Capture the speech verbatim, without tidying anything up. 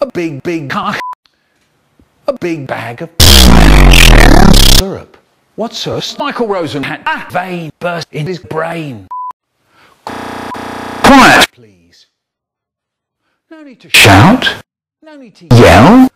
A big, big car. A big bag of syrup. What's us? Michael Rosen had a vein burst in his brain. Quiet, please. No need to shout. No need to yell.